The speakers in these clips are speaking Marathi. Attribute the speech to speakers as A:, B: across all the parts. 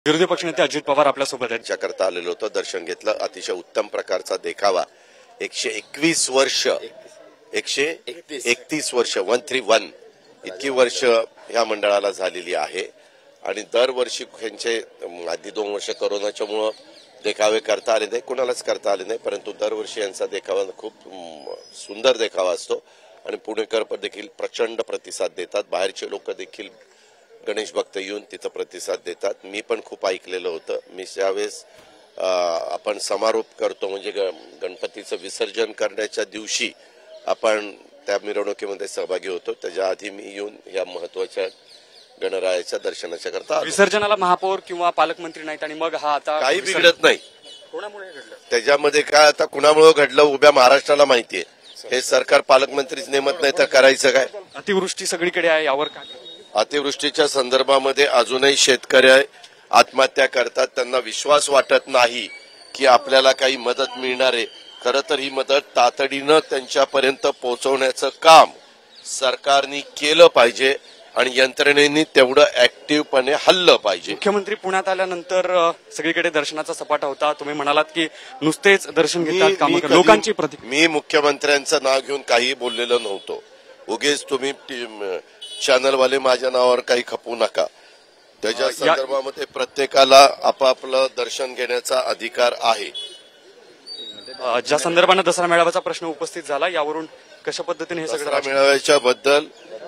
A: विरोधी पक्षनेते अजित पवार आपल्या सोबत आहेत.
B: करता आलेलो होतो, दर्शन घेतलं. अतिशय उत्तम प्रकारचा देखावा. 131 वर्ष 131 वर्ष 131 इतकी वर्ष ह्या मंडळाला झालेली आहे आणि दरवर्षी ह्यांचे आधी 2 वर्ष कोरोनाच्यामुळे देखावे करता आले नाही, कुणालाच करता आले नाही, परंतु दरवर्षी यांचा देखावा खूप सुंदर देखावा असतो आणि पुणेकर देखील प्रचंड प्रतिसाद देतात. बाहेरचे लोक देखील गणेश भक्त येऊन तिथं प्रतिसाद देतात. मी पण खूप ऐकलेलं होतं. मी ज्यावेळेस आपण समारोप करतो म्हणजे गणपतीचं विसर्जन करण्याच्या दिवशी आपण त्या मिरवणुकीमध्ये सहभागी होतो, त्याच्या आधी मी येऊन या महत्वाच्या गणरायाच्या दर्शनाच्या करता.
A: विसर्जनाला महापौर किंवा पालकमंत्री नाहीत आणि मग हा आता
B: काही बिघडत नाही.
A: कोणामुळे घडलं
B: त्याच्यामध्ये काय आता कुणामुळे घडलं उभ्या महाराष्ट्राला माहितीये. हे सरकार पालकमंत्रीच नेमत नाही तर करायचं काय.
A: अतिवृष्टी सगळीकडे आहे, यावर काय?
B: अतिवृष्टीच्या संदर्भामध्ये अजूनही शेतकरी आत्महत्या करतात. त्यांना विश्वास वाटत नाही की आपल्याला काही मदत मिळणार आहे. खरं तर ही मदत तातडीनं त्यांच्यापर्यंत पोहोचवण्याचं काम सरकारने केलं पाहिजे आणि यंत्रणेने तेवढं ऍक्टिव्हपणे हल्लं पाहिजे.
A: मुख्यमंत्री पुण्यात आल्यानंतर सगळीकडे दर्शनाचा सपाटा होता. तुम्ही म्हणालात की नुसतेच दर्शन घेतात काम लोकांची
B: मी मुख्यमंत्र्यांचं नाव घेऊन काही बोललेलो नव्हतो. उगीच तुम्ही चॅनलवाले माझ्या नावावर काही खपवू नका. त्याच्या संदर्भामध्ये प्रत्येकाला आपापलं दर्शन घेण्याचा अधिकार आहे.
A: ज्या संदर्भाने दसरा मेळाव्याचा प्रश्न उपस्थित झाला, यावरून कशा पद्धतीने हे
B: दसरा मेळाव्याच्या बद्दल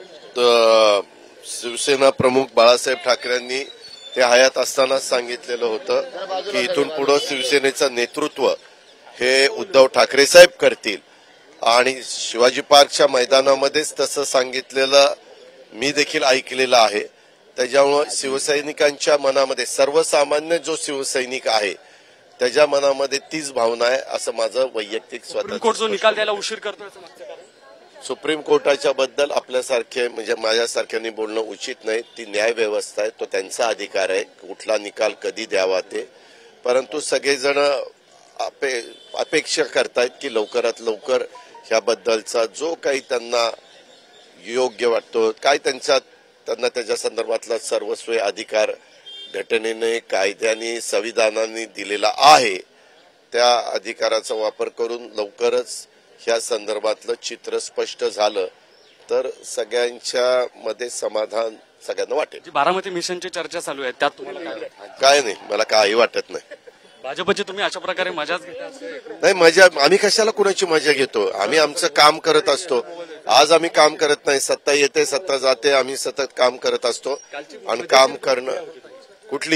B: शिवसेना प्रमुख बाळासाहेब ठाकरेंनी ते हयात असतानाच सांगितलेलं होतं की इथून पुढे शिवसेनेचं नेतृत्व हे उद्धव ठाकरे साहेब करतील आणि शिवाजी पार्कच्या मैदानामध्येच तसं सांगितलेलं मी देखील ऐकलेलं आहे. त्याच्यामुळे शिवसैनिकांच्या मनामध्ये सर्वसामान्य जो शिवसैनिक आहे त्याच्या मनामध्ये तीच भावना आहे असं माझं वैयक्तिक
A: कोर्ट जो निकाल द्यायला उशीर करतोय.
B: सुप्रीम कोर्टाच्या बद्दल आपल्यासारखे म्हणजे माझ्यासारख्यांनी बोलणं उचित नाही. ती न्याय व्यवस्था आहे, तो त्यांचा अधिकार आहे कुठला निकाल कधी द्यावा ते. परंतु सगळेजण अपेक्षा करतायत की लवकरात लवकर ह्याबद्दलचा जो काही त्यांना योग्य वाटतो काय त्यांना त्याच्या संदर्भातला सर्वस्वी अधिकार घटनेने कायद्याने संविधानाने दिलेला आहे, त्या अधिकाराचा वापर करून लवकरच ह्या संदर्भातलं चित्र स्पष्ट झालं तर सगळ्यांच्या मध्ये समाधान सगळ्यांना वाटेल.
A: बारामती मिशनची चर्चा चालू आहे, त्यात तुम्हाला
B: काय नाही, मला काही वाटत नाही.
A: भाजपची तुम्ही अशा प्रकारे मजाच घेता?
B: नाही, मजा आम्ही कशाला कुणाची मजा घेतो. आम्ही आमचं काम करत असतो. आज आम्ही काम करत नाही, सत्ता येते सत्ता जाते, आम्ही सतत काम करत असतो आणि काम करणं कुठली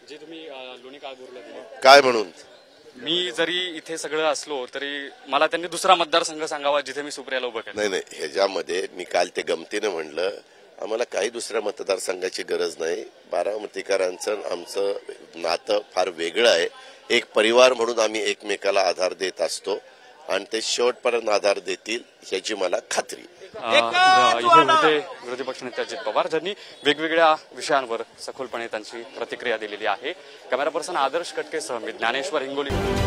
B: काय म्हणून
A: मी जरी इथे सगळं असलो तरी मला त्यांनी दुसरा मतदारसंघ सांगावा जिथे मी सुप्रियाला उभं केलं.
B: नाही, ह्याच्यामध्ये मी काल ते गमतीने म्हणलं आम्हाला काही दुसऱ्या मतदारसंघाची गरज नाही. बारामतीकरांचं आमचं नातं फार वेगळं आहे. एक परिवार म्हणून आम्ही एकमेकाला आधार देत असतो आणि ते शेवटपर्यंत आधार देतील याची मला खात्री.
A: होते विरोधी पक्षनेते अजित पवार ज्यांनी वेगवेगळ्या विषयांवर सखोलपणे त्यांची प्रतिक्रिया दिलेली आहे. कॅमेरा पर्सन आदर्श कटकेसह मी ज्ञानेश्वर हिंगोली.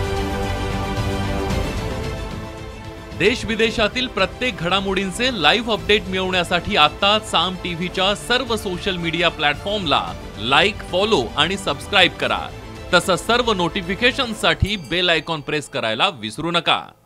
C: देश विदेशातील प्रत्येक घडामोडींचे लाईव्ह अपडेट मिळवण्यासाठी आता साम टीव्हीच्या सर्व सोशल मीडिया प्लॅटफॉर्मला लाईक, फॉलो आणि सबस्क्राईब करा. तसंच सर्व नोटिफिकेशनसाठी बेल आयकॉन प्रेस करायला विसरू नका.